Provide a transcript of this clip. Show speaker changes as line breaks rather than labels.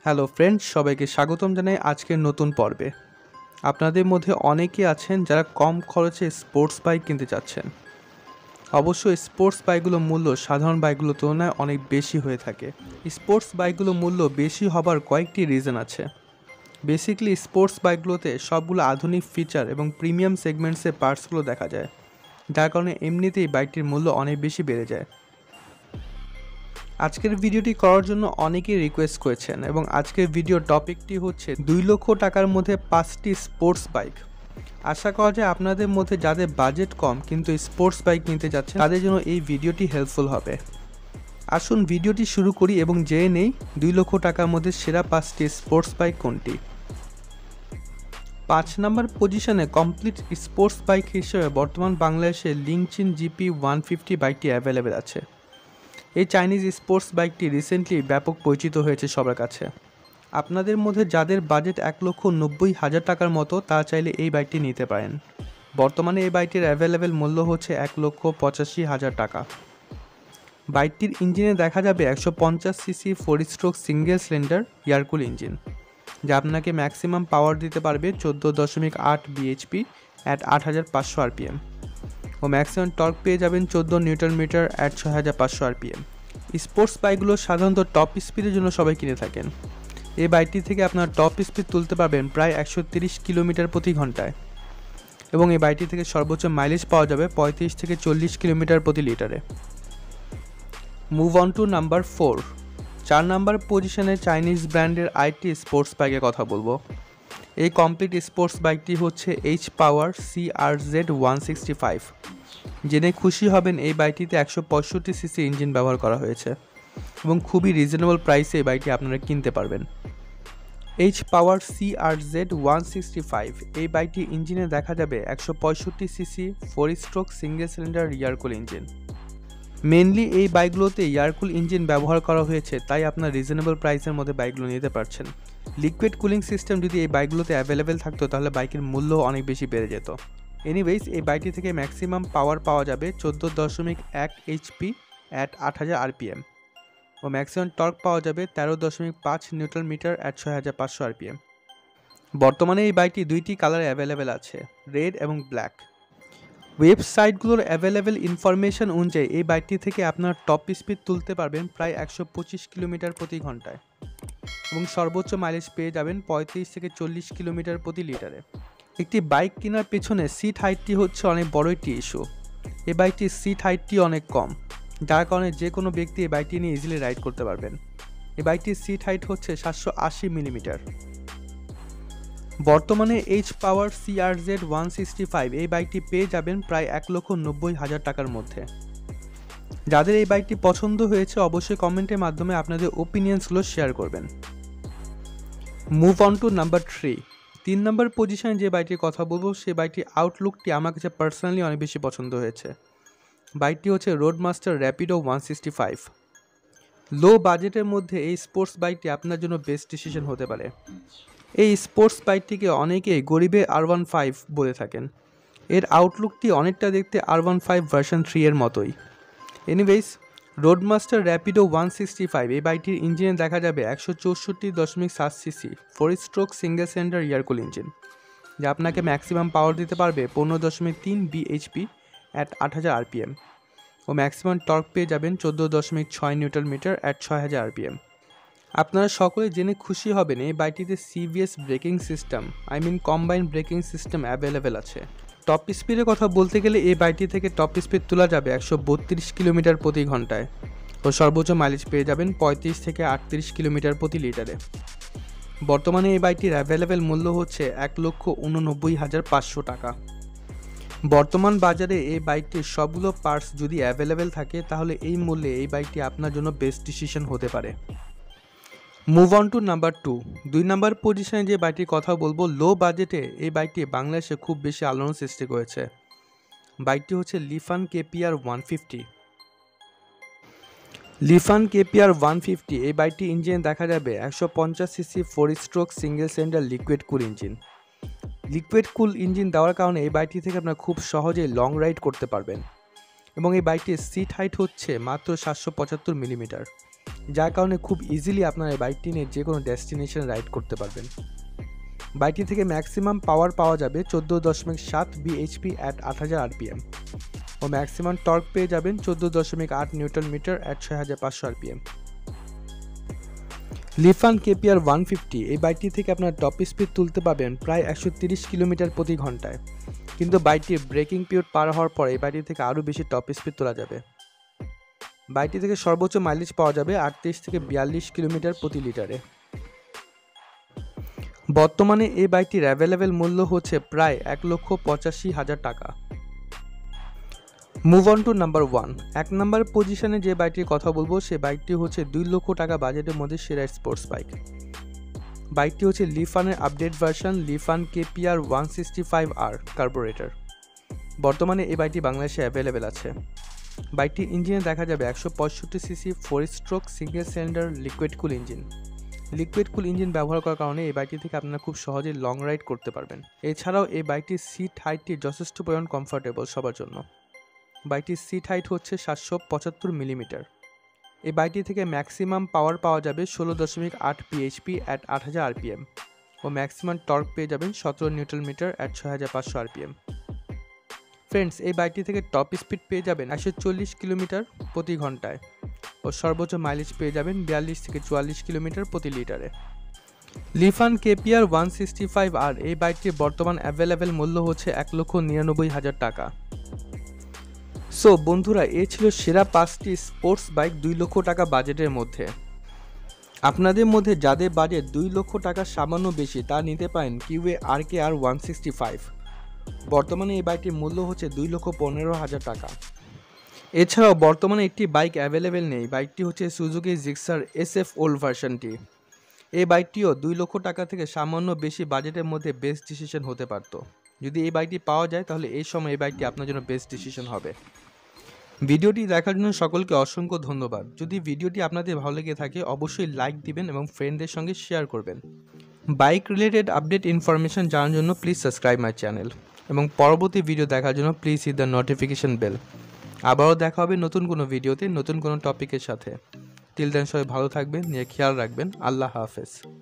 Hello friends, সবাইকে স্বাগতম জানাই আজকের নতুন পর্বে। আপনাদের মধ্যে অনেকে আছেন যারা কম খরচে স্পোর্টস বাইক কিনতে চাচ্ছেন। অবশ্যই স্পোর্টস বাইকগুলোর মূল্য সাধারণ বাইকগুলোর তুলনায় অনেক বেশি হয়ে থাকে। স্পোর্টস বাইকগুলোর মূল্য বেশি হবার কয়েকটি রিজন আছে। বেসিক্যালি স্পোর্টস বাইকগুলোতে সবগুলো আধুনিক ফিচার এবং প্রিমিয়াম সেগমেন্টসের পার্টসগুলো দেখা যায়, যার কারণে এমনিতেই বাইকটির মূল্য অনেক বেশি বেড়ে যায়। আজকের ভিডিওটি করার জন্য অনেকেই রিকোয়েস্ট করেছেন এবং আজকের ভিডিও টপিকটি হচ্ছে 2 লক্ষ টাকার মধ্যে 5টি স্পোর্টস বাইক। আশা করা যায় আপনাদের মধ্যে যাদের বাজেট কম কিন্তু স্পোর্টস বাইক নিতে যাচ্ছেন তাদের জন্য এই ভিডিওটি হেল্পফুল হবে। আসুন ভিডিওটি শুরু করি এবং জেনে নেই 2 লক্ষ টাকার মধ্যে সেরা 5টি স্পোর্টস বাইক কোনটি। 5 নম্বর পজিশনে কমপ্লিট স্পোর্টস বাইক হিসেবে বর্তমান বাংলাদেশে লিংচিন জিপি 150 বাইকটি অ্যাভেলেবেল আছে। এই চাইনিজ স্পোর্টস বাইকটি রিসেন্টলি ব্যাপক পরিচিত হয়েছে সবার কাছে। আপনাদের মধ্যে যাদের বাজেট 1,90,000 টাকার মতো তারা চাইলে এই বাইকটি নিতে পারেন। বর্তমানে এই বাইকটির অ্যাভেলেবেল মূল্য হচ্ছে 1,85,000 টাকা। বাইকটির ইঞ্জিনে দেখা যাবে 150 CC 4 stroke single cylinder air cool engine, যা আপনাকে ম্যাক্সিমাম পাওয়ার দিতে পারবে 14.8 বিএইচপি অ্যাট 8,500 আরপিএম ও ম্যাক্সিমাম টর্ক পেয়ে যাবেন 14 newton meter at 6,500 RPM. Sports বাইকগুলো সাধারণত টপ স্পিডের জন্য সবাই কিনে থাকেন। এই বাইকটি থেকে আপনার টপ স্পিড তুলতে পারবেন প্রায় 130 কিলোমিটার প্রতি ঘন্টায় এবং এই বাইকটি থেকে সর্বোচ্চ মাইলেজ পাওয়া যাবে 35 থেকে 40 কিলোমিটার প্রতি লিটারে। Move on to number 4। 4 number পজিশনে চাইনিজ ব্র্যান্ডের আইটি স্পোর্টস বাইকের কথা বলবো। এই কমপ্লিট স্পোর্টস বাইকটি হচ্ছে এইচ পাওয়ার CRZ 165। জেনে খুশি হবেন এই বাইকটিতে 165 সিসি ইঞ্জিন ব্যবহার করা হয়েছে এবং খুবই রিজনেবল প্রাইসে এই বাইকটি আপনারা কিনতে পারবেন। এইচ পাওয়ার CRZ 165 এই বাইকটির ইঞ্জিনে দেখা যাবে 165 CC 4 stroke single cylinder air cool engine. Mainly এই বাইকগুলোতে এয়ারকুল ইঞ্জিন ব্যবহার করা হয়েছে, তাই আপনার রিজনেবল প্রাইসের মধ্যে বাইকগুলো নিতে পারছেন। লিকুইড কুলিং সিস্টেম যদি এই বাইকগুলোতে অ্যাভেলেবেল থাকতো তাহলে বাইকের মূল্য অনেক বেশি বেড়ে যেত। এনিওয়েজ, এই বাইকটি থেকে ম্যাক্সিমাম পাওয়ার পাওয়া যাবে 14.1 এইচপি অ্যাট 8,000 আরপিএম ও ম্যাক্সিমাম টর্ক পাওয়া যাবে 13.5 নিউটন মিটার অ্যাট 6,500 আরপিএম। বর্তমানে এই বাইকটি দুইটি কালারে অ্যাভেলেবেল আছে, রেড এবং ব্ল্যাক। ওয়েবসাইটগুলোর অ্যাভেলেবেল ইনফরমেশন অনুযায়ী এই বাইকটি থেকে আপনার টপ স্পিড তুলতে পারবেন প্রায় 125 কিলোমিটার প্রতি ঘন্টায় এবং সর্বোচ্চ মাইলেজ পেয়ে যাবেন 35 থেকে 40 কিলোমিটার প্রতি লিটারে। একটি বাইক কেনার পেছনে সিট হাইটটি হচ্ছে অনেক বড় একটি ইস্যু। এই বাইকটির সিট হাইটটি অনেক কম, যার কারণে যে কোনো ব্যক্তি এই বাইকটি নিয়ে ইজিলি রাইড করতে পারবেন। এই বাইকটির সিট হাইট হচ্ছে 780 মিলিমিটার। বর্তমানে এইচ পাওয়ার CRZ 165 এই বাইকটি পেয়ে যাবেন প্রায় 1,90,000 টাকার মধ্যে। যাদের এই বাইকটি পছন্দ হয়েছে অবশ্যই কমেন্টের মাধ্যমে আপনাদের ওপিনিয়ন্সগুলো শেয়ার করবেন। Move on to number 3। 3 number পজিশনে যে বাইকটির কথা বলবো সেই বাইকটির আউটলুকটি আমার কাছে পার্সোনালি অনেক বেশি পছন্দ হয়েছে। বাইকটি হচ্ছে রোডমাস্টার র্যাপিডো 165। লো বাজেটের মধ্যে এই স্পোর্টস বাইকটি আপনার জন্য বেস্ট ডিসিশন হতে পারে। এই স্পোর্টস বাইকটিকে অনেকেই গরিবের R15 বলে থাকেন। এর আউটলুকটি অনেকটা দেখতে R15 ভার্সন 3 এর মতোই। এনিওয়েজ, রোডমাস্টার র্যাপিডো 165 এই বাইকটির ইঞ্জিনে দেখা যাবে 164.7 CC 4 stroke single cylinder air cool engine, যা আপনাকে ম্যাক্সিমাম পাওয়ার দিতে পারবে 15.3 বিএইচপি অ্যাট 8,000 আরপিএম ও ম্যাক্সিমাম টর্ক পেয়ে যাবেন 14.6 নিউটন মিটার অ্যাট 6,000 আরপিএম। আপনারা সকলে জেনে খুশি হবেন এই বাইকটিতে CVS braking system combined braking system available আছে। টপ স্পিডের কথা বলতে গেলে এই বাইকটি থেকে টপ স্পিড তোলা যাবে 132 কিলোমিটার প্রতি ঘন্টায় ও সর্বোচ্চ মাইলেজ পেয়ে যাবেন 35 থেকে 38 কিলোমিটার প্রতি লিটারে। বর্তমানে এই বাইকটির অ্যাভেলেবেল মূল্য হচ্ছে 1,89,500 টাকা। বর্তমান বাজারে এই বাইকটির সবগুলো পার্টস যদি অ্যাভেলেবেল থাকে তাহলে এই মূল্যে এই বাইকটি আপনার জন্য বেস্ট ডিসিশন হতে পারে। Move on to number 2। 2 number পজিশনে যে বাইকটির কথা বলবো, লো বাজেটে এই বাইকটি বাংলাদেশে খুব বেশি আলোড়ন সৃষ্টি করেছে। বাইকটি হচ্ছে লিফান KPR 150। লিফান KPR 150 এই বাইকটি ইঞ্জিনে দেখা যাবে 150 CC 4 stroke single cylinder liquid cool engine. Liquid cool engine দেওয়ার কারণে এই বাইকটি থেকে আপনারা খুব সহজেই লং রাইড করতে পারবেন এবং এই বাইকটির সিট হাইট হচ্ছে মাত্র 775 মিলিমিটার যার কারণে খুব ইজিলি আপনারা এই বাইকটি নিয়ে যে কোনো ডেস্টিনেশন রাইড করতে পারবেন। বাইকটি থেকে ম্যাক্সিমাম পাওয়ার পাওয়া যাবে 14.7 bhp অ্যাট 8000 rpm ও ম্যাক্সিমাম টর্ক পেয়ে যাবেন 14.8 newton meter at 6500 rpm। Lifan KPR 150 এই বাইকটি থেকে আপনার টপ স্পিড তুলতে পাবেন প্রায় 130 কিলোমিটার প্রতি ঘন্টায়, কিন্তু বাইকটির ব্রেকিং পিরিয়ড পার হওয়ার পর এই বাইকটি থেকে আরও বেশি টপ স্পিড তোলা যাবে। বাইকটি থেকে সর্বোচ্চ মাইলেজ পাওয়া যাবে 38 থেকে 42 কিলোমিটার প্রতি লিটারে। বর্তমানে এই বাইকটির অ্যাভেলেবেল মূল্য হচ্ছে প্রায় 1,85,000 টাকা। Move on to number 1। 1 number পজিশনে যে বাইকটির কথা বলবো সে বাইকটি হচ্ছে 2 লক্ষ টাকা বাজেটের মধ্যে সেরা স্পোর্টস বাইক। বাইকটি হচ্ছে লিফানের update version Lifan KPR 165R carburettor. বর্তমানে এই বাইকটি বাংলাদেশে অ্যাভেলেবেল আছে। বাইকটির ইঞ্জিনে দেখা যাবে 165 CC 4 stroke single cylinder liquid cool engine. Liquid cool engine ব্যবহার করার কারণে এই বাইকটি থেকে আপনারা খুব সহজেই লং রাইড করতে পারবেন। এছাড়াও এই বাইকটির সিট হাইটটি যথেষ্ট পরিমাণ কমফোর্টেবল সবার জন্য। বাইকটির সিট হাইট হচ্ছে 775 মিলিমিটার। এই বাইকটি থেকে ম্যাক্সিমাম পাওয়ার পাওয়া যাবে 16.8 bhp অ্যাট 8000 rpm ও ম্যাক্সিমাম টর্ক পেয়ে যাবেন 17 newton meter at 6500 rpm। Friends, এই বাইকটি থেকে টপ স্পিড পেয়ে যাবেন 140 কিলোমিটার প্রতি ঘন্টায় ও সর্বোচ্চ মাইলেজ পেয়ে যাবেন 42 থেকে 44 কিলোমিটার প্রতি লিটারে। লিফান কেপিআর 165R এই বাইকটির বর্তমান অ্যাভেলেবেল মূল্য হচ্ছে 1,99,000 টাকা। সো বন্ধুরা, এই ছিল সেরা 5টি স্পোর্টস বাইক 2 লক্ষ টাকা বাজেটের মধ্যে। আপনাদের মধ্যে যাদের বাজেট 2 লক্ষ টাকা সামান্য বেশি তা নিতে পারেন কিউএ RKR 165। বর্তমানে এই বাইকটির মূল্য হচ্ছে 2,15,000 টাকা। এছাড়াও বর্তমানে একটি বাইক অ্যাভেলেবেল নেই, বাইকটি হচ্ছে সুজুকি জিক্সার SF ওল্ড ভার্সনটি। এই বাইকটিও 2 লক্ষ টাকা থেকে সামান্য বেশি বাজেটের মধ্যে বেস্ট ডিসিশন হতে পারত। যদি এই বাইকটি পাওয়া যায় তাহলে এই সময় এই বাইকটি আপনার জন্য বেস্ট ডিসিশন হবে। ভিডিওটি দেখার জন্য সকলকে অসংখ্য ধন্যবাদ। যদি ভিডিওটি আপনাদের ভালো লেগে থাকে অবশ্যই লাইক দিবেন এবং ফ্রেন্ডদের সঙ্গে শেয়ার করবেন। বাইক রিলেটেড আপডেট ইনফরমেশন জানার জন্য প্লিজ সাবস্ক্রাইব মাই চ্যানেল এবং পরবর্তী ভিডিও দেখার জন্য please hit the notification bell. আবারও দেখা হবে নতুন কোনো ভিডিওতে নতুন কোনো টপিকের সাথে। টিল দেন সবাই ভালো থাকবেন, নিয়ে খেয়াল রাখবেন। আল্লাহ হাফেজ।